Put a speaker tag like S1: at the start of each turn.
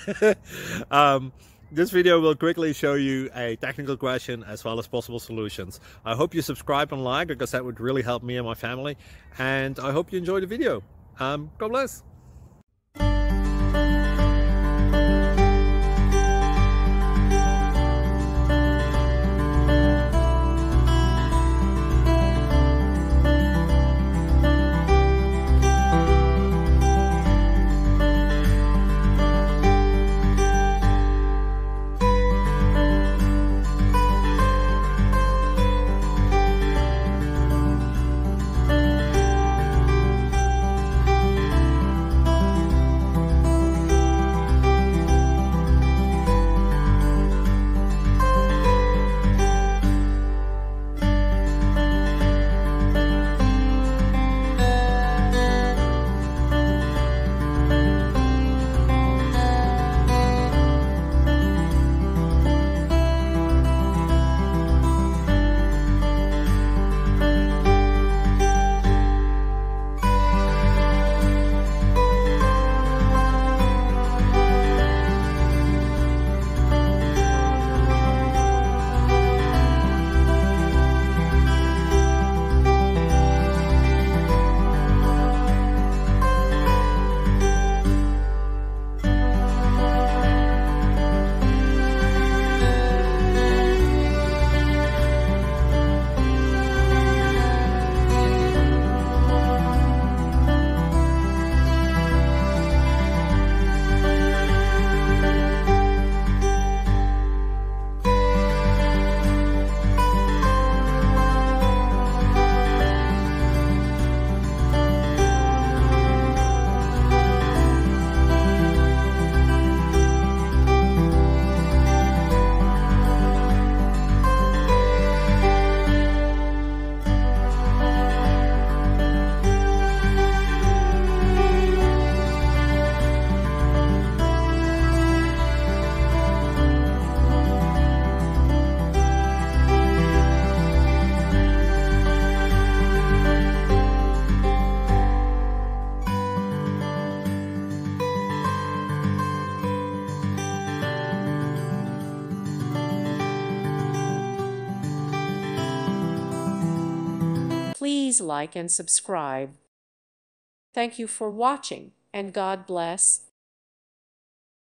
S1: This video will quickly show you a technical question as well as possible solutions. I hope you subscribe and like, because that would really help me and my family. And I hope you enjoy the video. God bless.
S2: Please like and subscribe. Thank you for watching, and God bless.